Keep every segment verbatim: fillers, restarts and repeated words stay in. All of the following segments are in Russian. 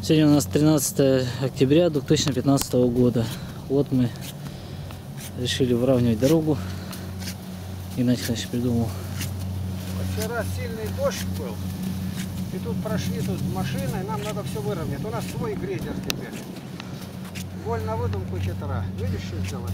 Сегодня у нас тринадцатое октября две тысячи пятнадцатого года. Вот мы решили выравнивать дорогу. Игнатий Иванович придумал. Вчера сильный дождь был. И тут прошли тут машины, и нам надо все выровнять. У нас свой грейдер теперь. Голь на выдумку четыре. Видишь, что сделали?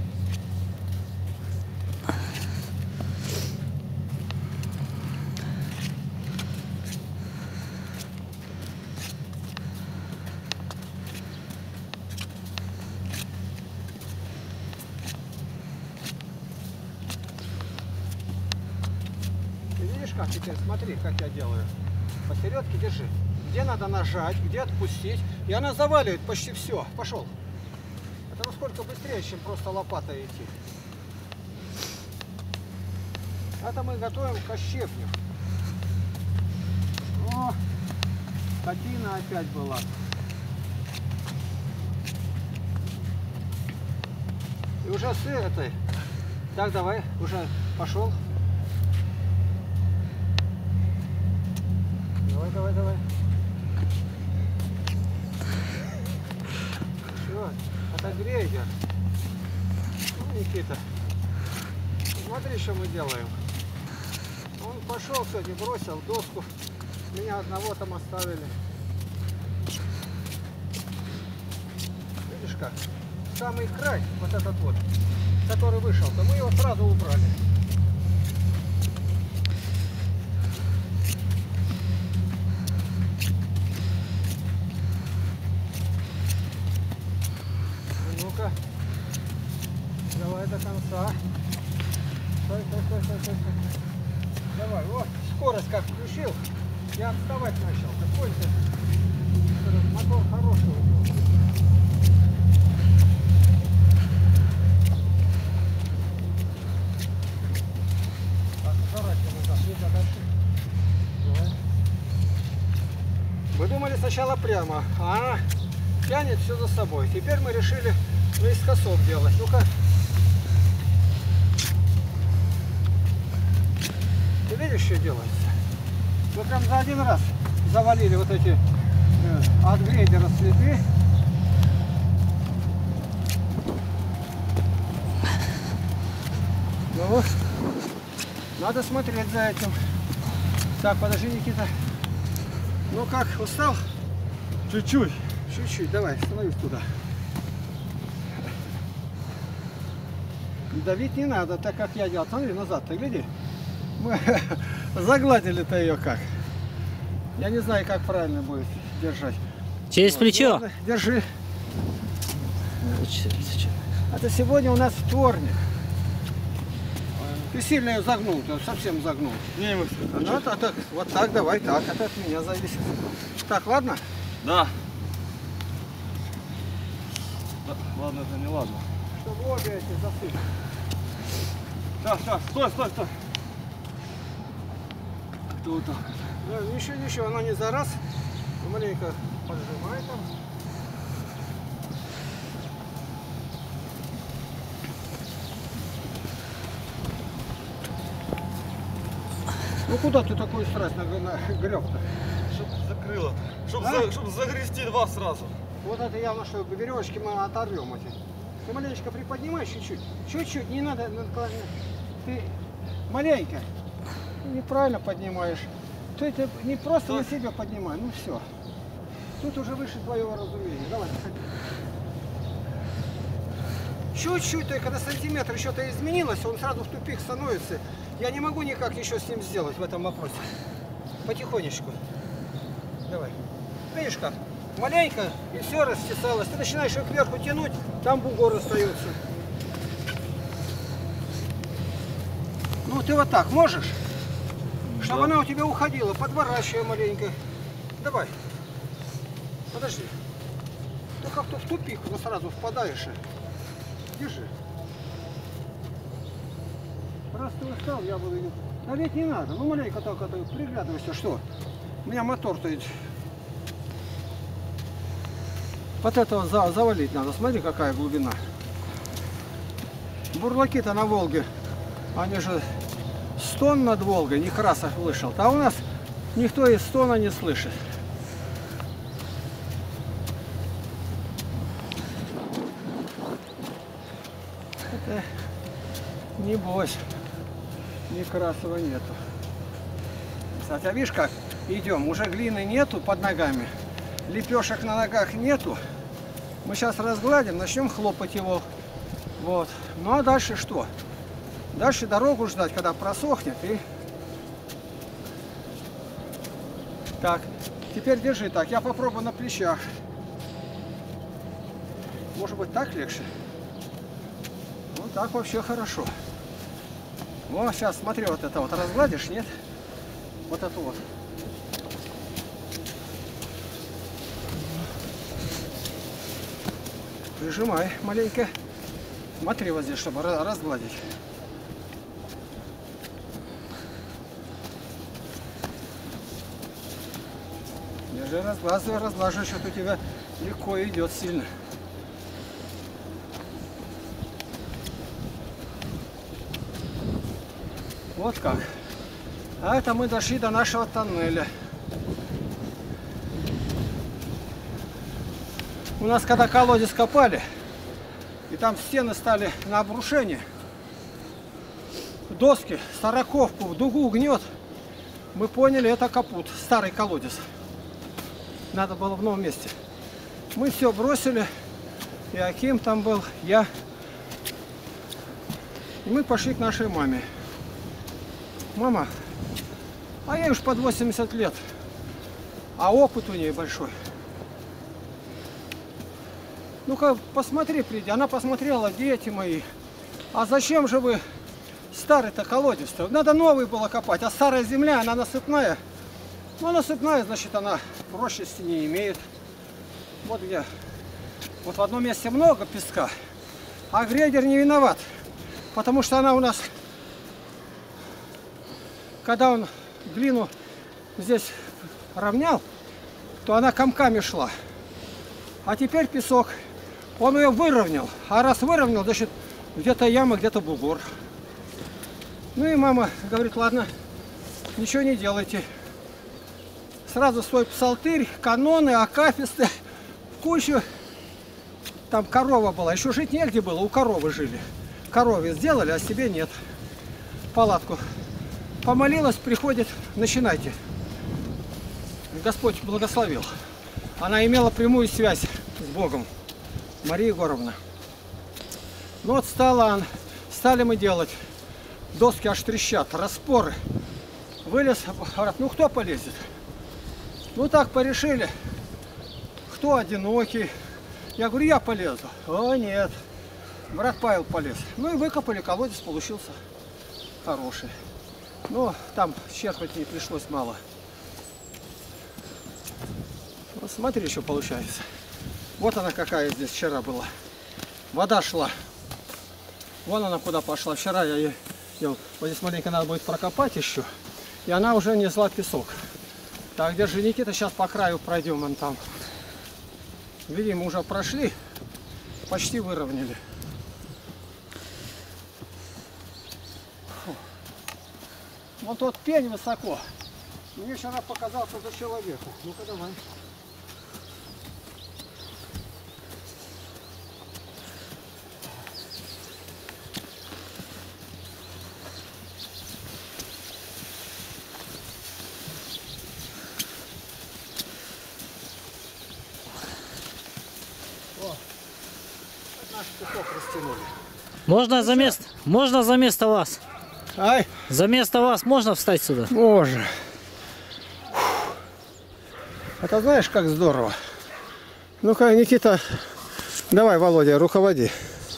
Как теперь, смотри, как я делаю. Посередке держи. Где надо нажать, где отпустить. И она заваливает почти все. Пошел. Это насколько быстрее, чем просто лопатой идти. Это мы готовим к щепню. О, скотина опять была. И уже с этой. Так, давай, уже пошел. Давай, давай, давай. Все, это грейдер. Ну, Никита, смотри, что мы делаем. Он пошел сегодня, бросил доску. Меня одного там оставили. Видишь как? Самый край, вот этот вот, который вышел-то, мы его сразу убрали. Давай до конца. Стой, стой, стой, стой, стой. Давай, вот, скорость как включил, я отставать начал. Какой-то мотор хороший. Мы думали сначала прямо, а она тянет все за собой. Теперь мы решили наискосок делать. Ну-ка. Ты видишь, что делается? Мы прям за один раз завалили вот эти э, от грейдера следы. Ну, надо смотреть за этим. Так, подожди, Никита. Ну как, устал? Чуть-чуть. Чуть-чуть, давай, становись туда. Давить не надо, так как я делал. Смотри, назад, ты гляди. Мы загладили-то ее как. Я не знаю, как правильно будет держать. Через вот, плечо. Ладно, держи. Это сегодня у нас вторник. Ты сильно ее загнул, ты совсем загнул. Не, мы... Ну, так, так, вот так, давай, так, это от меня зависит. Так, ладно? Да. Да. Ладно, это не ладно. Чтобы обе эти засыпали. Сейчас, сейчас, стой, стой, стой. Это вот так. Ну, ничего, ничего, оно не за раз. Маленько поджимай там. Ну куда ты такую страсть нагреб-то? Чтоб закрыло. Чтоб, а? за, чтоб загрести два сразу. Вот это явно, что веревочки мы оторвем эти. Ты маленечко приподнимай чуть-чуть. Чуть-чуть, не надо. Ты маленько. Неправильно поднимаешь. Ты это не просто на себя поднимай. Ну все. Тут уже выше твоего разумения. Давай, заходи. Чуть-чуть, только на сантиметр еще-то изменилось, он сразу в тупик становится. Я не могу никак еще с ним сделать в этом вопросе. Потихонечку. Давай. Видишь как? Маленько, и все растесалось. Ты начинаешь их кверху тянуть, там бугор остается. Ну ты вот так можешь? Чтобы да. Она у тебя уходила, подворачивай маленько. Давай. Подожди. Ты как-то в тупик, но сразу впадаешь. Держи. Раз ты устал, я буду... А ведь не надо. Ну маленько только приглядывайся, что? У меня мотор-то... Вот этого завалить надо. Смотри, какая глубина. Бурлаки-то на Волге, они же стон над Волгой, не краса вышел. А у нас никто из стона не слышит. Это, не бойся, Некрасова нету. Кстати, а видишь как идем? Уже глины нету под ногами, лепешек на ногах нету. Мы сейчас разгладим, начнем хлопать его. Вот. Ну а дальше что? Дальше дорогу ждать, когда просохнет. И... Так, теперь держи так. Я попробую на плечах. Может быть, так легче? Ну так вообще хорошо. Вот сейчас смотри, вот это вот разгладишь, нет? Вот это вот. Прижимай маленько. Смотри вот здесь, чтобы разгладить. Держи, разглаживай, разглаживай, что-то у тебя легко идет сильно. Вот как. А это мы дошли до нашего тоннеля. У нас когда колодец копали, и там стены стали на обрушение, доски, сороковку в дугу гнет, мы поняли, это капут, старый колодец. Надо было в новом месте. Мы все бросили, и Аким там был, я. И мы пошли к нашей маме. Мама, а ей уж под восемьдесят лет, а опыт у нее большой. Ну-ка, посмотри, приди. Она посмотрела, дети мои. А зачем же вы старый-то колодец-то? Надо новый было копать, а старая земля, она насыпная. Ну, насыпная, значит, она прочности не имеет. Вот где. Вот в одном месте много песка, а грейдер не виноват, потому что она у нас... Когда он глину здесь равнял, то она комками шла. А теперь песок, он ее выровнял. А раз выровнял, значит, где-то яма, где-то бугор. Ну и мама говорит, ладно, ничего не делайте. Сразу свой псалтырь, каноны, акафисты, в кучу. Там корова была, еще жить негде было, у коровы жили. Корове сделали, а себе нет. Палатку. Помолилась, приходит, начинайте. Господь благословил. Она имела прямую связь с Богом. Мария Егоровна. Ну вот стала он, стали мы делать. Доски аж трещат, распоры. Вылез, говорят, ну кто полезет? Ну так порешили. Кто одинокий? Я говорю, я полезу. О, нет. Брат Павел полез. Ну и выкопали, колодец получился хороший. Но там черпать не пришлось мало. Вот смотри, что получается. Вот она какая здесь вчера была. Вода шла. Вон она куда пошла. Вчера я ее... Вот здесь маленько надо будет прокопать еще. И она уже несла песок. Так, держи, Никита, сейчас по краю пройдем вон там. Видимо, уже прошли. Почти выровняли. Вот тот пень высоко. Мне вчера показался за человека. Ну-ка давай. О, наш песок растянули. Можно за место, можно за место вас? Ай, За место вас можно встать сюда? Боже. Это знаешь, как здорово. Ну-ка, Никита, давай, Володя, руководи.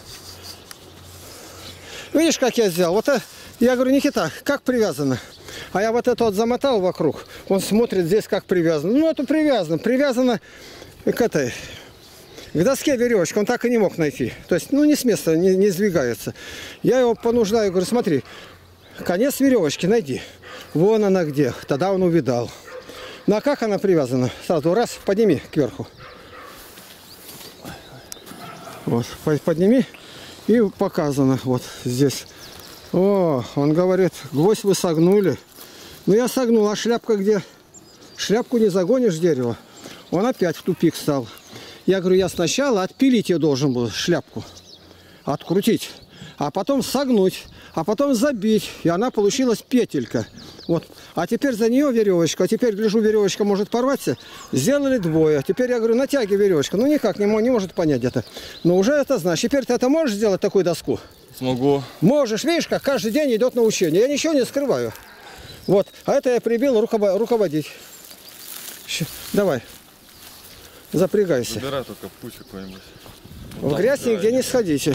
Видишь, как я сделал? Вот это, я говорю, Никита, как привязано? А я вот это вот замотал вокруг. Он смотрит здесь, как привязано. Ну, это привязано. Привязано к этой... К доске веревочка, он так и не мог найти. То есть, ну, не с места, не, не сдвигается. Я его понуждаю, говорю, смотри, конец веревочки найди. Вон она где. Тогда он увидал. Ну, а как она привязана? Сразу раз, подними кверху. Вот, подними. И показано вот здесь. О, он говорит, гвоздь вы согнули. Ну, я согнул, а шляпка где? Шляпку не загонишь в дерево. Он опять в тупик стал. Я говорю, я сначала отпилить ее должен был, шляпку. Открутить. а потом согнуть, а потом забить. И она получилась петелька. Вот. А теперь за нее веревочка. А теперь, гляжу, веревочка может порваться. Сделали двое. Теперь я говорю, натягивай веревочку. Ну никак не, не может понять это. Но уже это знаешь. Теперь ты это можешь сделать, такую доску? Смогу. Можешь. Видишь, как каждый день идет научение. Я ничего не скрываю. Вот. А это я прибил руководить. Давай. Запрягайся. Забирай только путь какой-нибудь. В грязь нигде не сходите.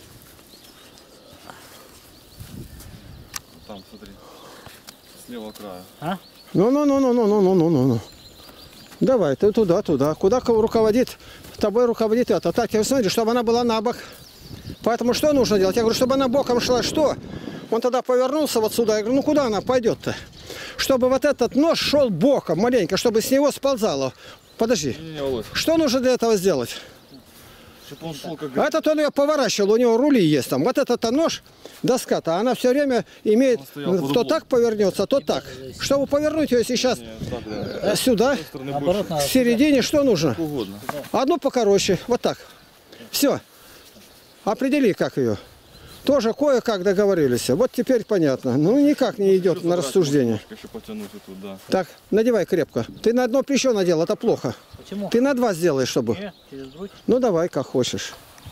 Там, смотри. С левого края. А? Ну-ну-ну-ну-ну-ну-ну-ну-ну. Давай, ты туда, туда. Куда кого руководит? Тобой руководит это. Так, я смотрю, чтобы она была на бок. Поэтому что нужно делать? Я говорю, чтобы она боком шла. Что? Он тогда повернулся вот сюда. Я говорю, ну куда она пойдет-то? Чтобы вот этот нож шел боком маленько, чтобы с него сползало. Подожди. Не, не, Володь. Что нужно для этого сделать? Чтобы он шел как... А этот он ее поворачивал, у него рули есть там. Вот этот нож, доска-то, она все время имеет, то так повернется, то так. Чтобы повернуть ее сейчас Не, так, да. сюда, Наоборот, надо в середине, что нужно? Угодно. Одну покороче, вот так. Все. Определи, как ее. Тоже кое-как договорились. Вот теперь понятно. Ну, никак не идет Еще на забрать рассуждение. немножко, еще потянуть вот тут, да. Так, надевай крепко. Ты на одно плечо надел, это плохо. Почему? Ты на два сделай, чтобы. Не, через грудь. Ну, давай, как хочешь.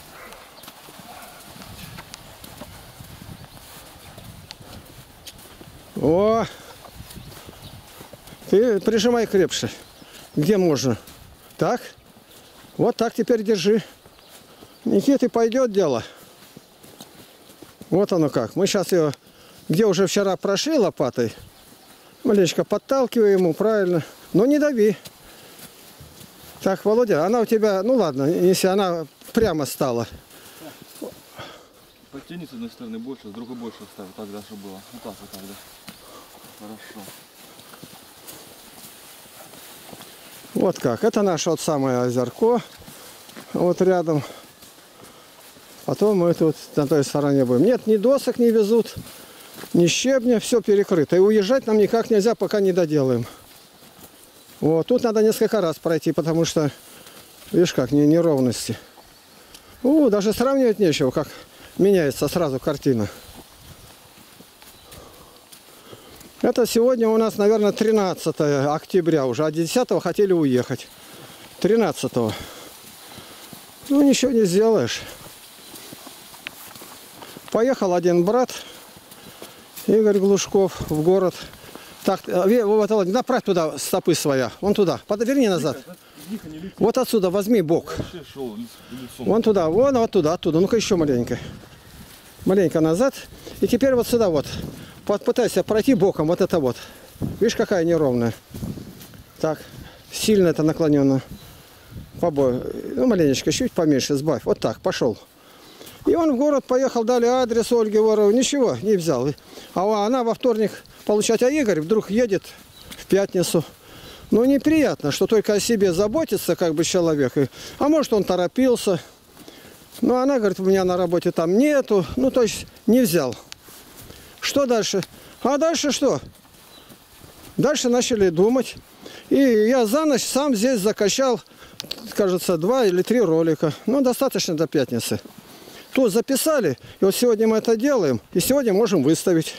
О! Ты прижимай крепче. Где можно? Так? Вот так теперь держи. Никиты, пойдет дело. Вот оно как. Мы сейчас ее, где уже вчера прошли лопатой, маленечко подталкиваем ему, правильно. Но не дави. Так, Володя, она у тебя, ну ладно, если она прямо стала. Потяни с одной стороны больше, с другой больше оставь. Так, да, чтобы было. Вот так, вот так, да. Хорошо. Вот как. Это наше вот самое озерко. Вот рядом. Потом мы тут на той стороне будем. Нет, ни досок не везут, ни щебня, все перекрыто. И уезжать нам никак нельзя, пока не доделаем. Вот, тут надо несколько раз пройти, потому что, видишь как, не, неровности. У, даже сравнивать нечего, как меняется сразу картина. Это сегодня у нас, наверное, тринадцатое октября уже, а десятого хотели уехать. тринадцатого. Ну, ничего не сделаешь. Поехал один брат, Игорь Глушков, в город. Так, вот, направь туда стопы своя. Вон туда. Подверни назад. Вот отсюда возьми бок. Вон туда, вон, вот туда, оттуда. Ну-ка еще маленько. Маленько назад. И теперь вот сюда вот. Попытайся пройти боком. Вот это вот. Видишь, какая неровная. Так, сильно это наклонено. Побой. Ну, маленечко, чуть поменьше, сбавь. Вот так, пошел. И он в город поехал, дали адрес Ольги Воровой, ничего не взял. А она во вторник получать, а Игорь вдруг едет в пятницу. Ну, неприятно, что только о себе заботится, как бы, человек. А может, он торопился. Ну, она говорит, у меня на работе там нету. Ну, то есть, не взял. Что дальше? А дальше что? Дальше начали думать. И я за ночь сам здесь закачал, кажется, два или три ролика. Ну, достаточно до пятницы. Тут записали, и вот сегодня мы это делаем, и сегодня можем выставить.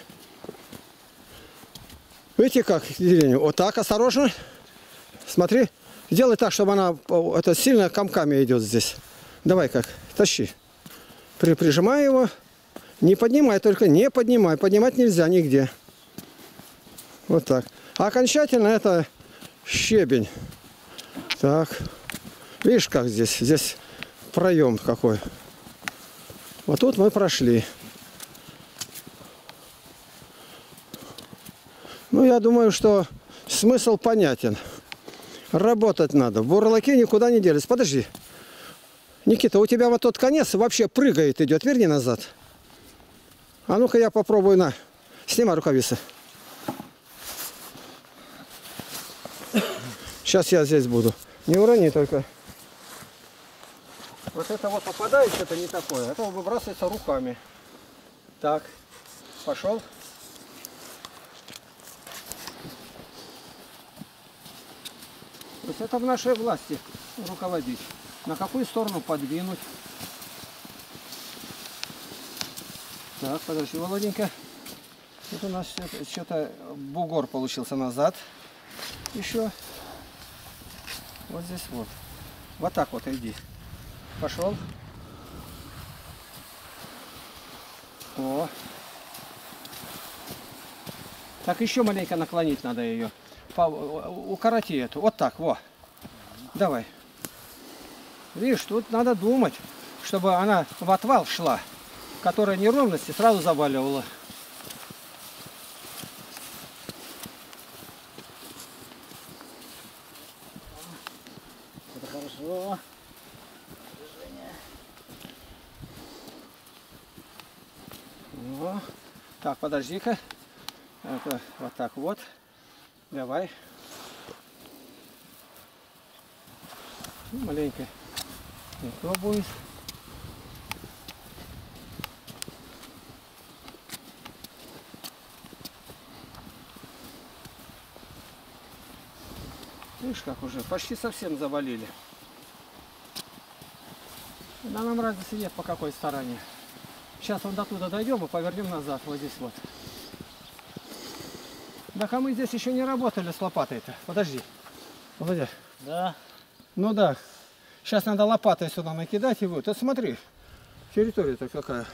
Видите как, Елене? Вот так, осторожно. Смотри, сделай так, чтобы она это сильно комками идет здесь. Давай как, тащи. При, прижимай его. Не поднимай, только не поднимай. Поднимать нельзя нигде. Вот так. А окончательно это щебень. Так. Видишь, как здесь? Здесь проем какой. Вот тут мы прошли. Ну, я думаю, что смысл понятен. Работать надо. Бурлаки никуда не делись. Подожди. Никита, у тебя вот тот конец вообще прыгает, идет. Верни назад. А ну-ка я попробую. На. Снимай рукавицы. Сейчас я здесь буду. Не урони только. Вот это вот попадает, это не такое. Это выбрасывается руками. Так. Пошел. То есть это в нашей власти руководить. На какую сторону подвинуть. Так, подожди, Володенька. Тут у нас что-то бугор получился назад. Еще. Вот здесь вот. Вот так вот иди. Пошел. О. Так еще маленько наклонить надо ее. Укороти эту. Вот так, во. Давай. Видишь, тут надо думать, чтобы она в отвал шла, которая неровности сразу заваливала. Это хорошо. О. Так, подожди-ка. Это вот так вот. Давай. Маленько. И то будет. Видишь, как уже почти совсем завалили. Да нам разницы нет по какой стороне. Сейчас вон до туда дойдем и повернем назад, вот здесь вот. Да, а мы здесь еще не работали с лопатой-то. Подожди. Володя. Да. Ну да. Сейчас надо лопатой сюда накидать его. Ты смотри, территория-то какая.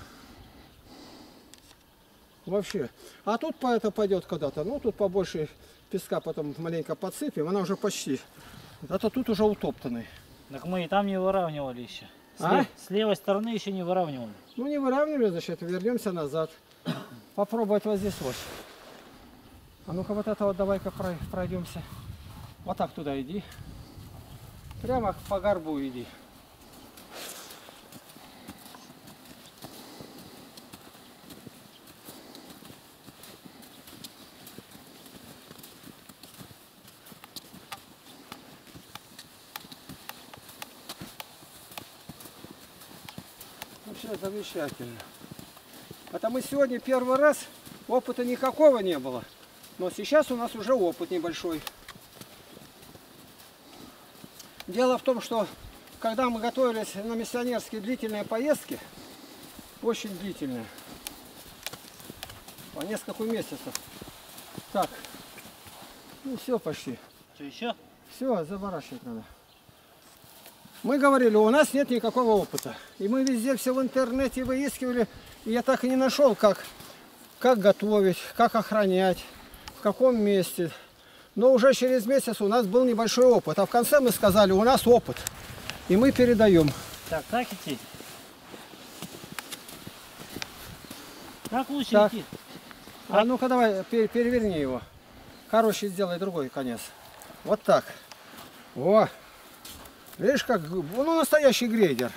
Вообще. А тут по это пойдет когда-то. Ну тут побольше песка потом маленько подсыпем. Она уже почти. А-то тут уже утоптанный. Так мы и там не выравнивали еще. С, А? лев- с левой стороны еще не выравнивали. Ну не выравнивали, значит, вернемся назад. Попробовать вот здесь вот. А ну-ка вот это вот давай-ка пройдемся. Вот так туда иди. Прямо по горбу иди. Вообще замечательно. Это мы сегодня первый раз, опыта никакого не было. Но сейчас у нас уже опыт небольшой. Дело в том, что когда мы готовились на миссионерские длительные поездки, очень длительные, по несколько месяцев. Так, ну все почти. Что еще? Все, заворачивать надо. Мы говорили, у нас нет никакого опыта. И мы везде все в интернете выискивали, и я так и не нашел, как, как готовить, как охранять, в каком месте. Но уже через месяц у нас был небольшой опыт. А в конце мы сказали, у нас опыт. И мы передаем. Так, так идти. Так лучше Так. идти. А ну-ка давай, пер- переверни его. Короче, сделай другой конец. Вот так. О! Видишь, как, ну, настоящий грейдер.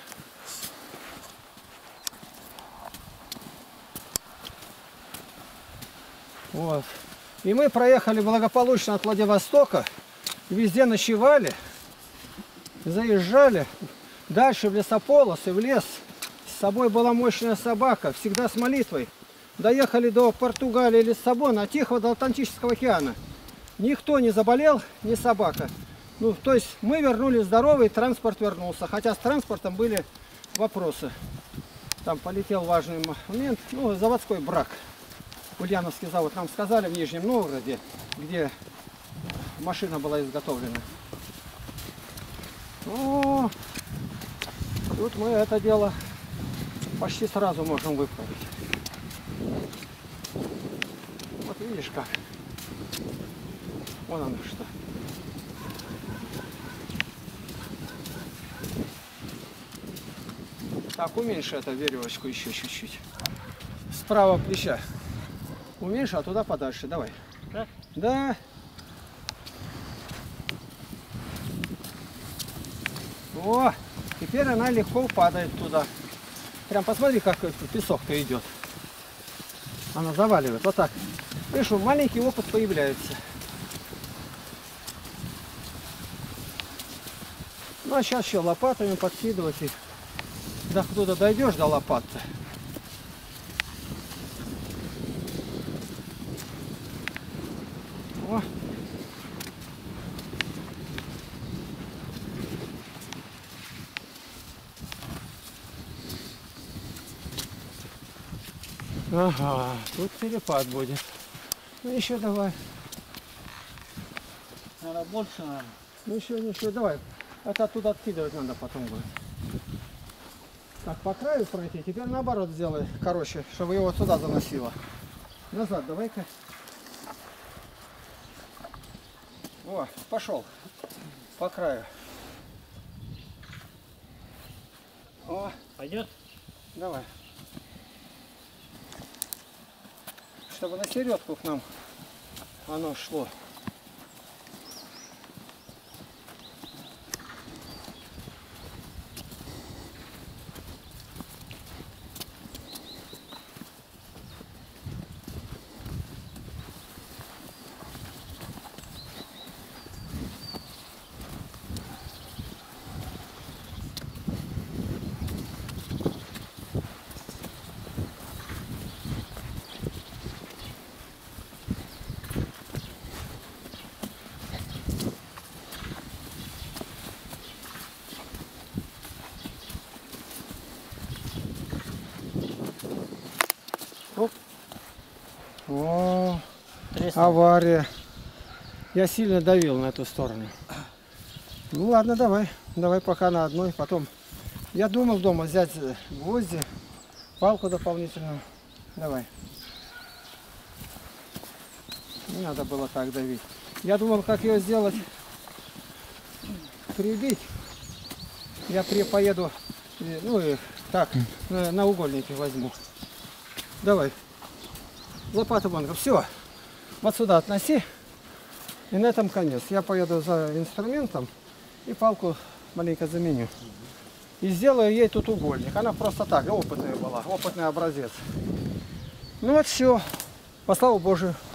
Вот. И мы проехали благополучно от Владивостока. Везде ночевали. Заезжали. Дальше в лесополосы, в лес. С собой была мощная собака. Всегда с молитвой. Доехали до Португалии, Лиссабона, Тихого до Атлантического океана. Никто не заболел, ни собака. Ну, то есть мы вернулись здоровый, транспорт вернулся. Хотя с транспортом были вопросы. Там полетел важный момент. Ну, заводской брак. Ульяновский завод. Нам сказали в Нижнем Новгороде, где машина была изготовлена. Ну, тут мы это дело почти сразу можем выправить. Вот видишь как. Вон оно что. Так, уменьши эту веревочку еще чуть-чуть. Справа плеча. Уменьши, а туда подальше. Давай. Так? Да. О, теперь она легко падает туда. Прям посмотри, как песок-то идет. Она заваливает. Вот так. Видишь, маленький опыт появляется. Ну а сейчас еще лопатами подкидывать их. Да туда дойдешь до лопат-то. О. Ага, тут перепад будет. Ну еще давай. Наверное, больше, наверное. Ну еще, еще, давай. Это оттуда откидывать надо потом будет. Так, по краю пройти. Теперь наоборот сделай, короче, чтобы его сюда заносило. Назад давай-ка. О, пошел. По краю. О, Пойдет? давай. Чтобы на середку к нам оно шло. Оп. О, Треснул. авария. Я сильно давил на эту сторону. Ну ладно, давай. Давай пока на одной, потом. Я думал дома взять гвозди, палку дополнительную. Давай. Не надо было так давить. Я думал, как ее сделать. Прибить. Я при поеду, э, ну и так, на, на угольники возьму. Давай. Лопату банка. Все. Вот сюда относи. И на этом конец. Я поеду за инструментом и палку маленько заменю. И сделаю ей тут угольник. Она просто так, опытная была, опытный образец. Ну вот все. По славу Божию.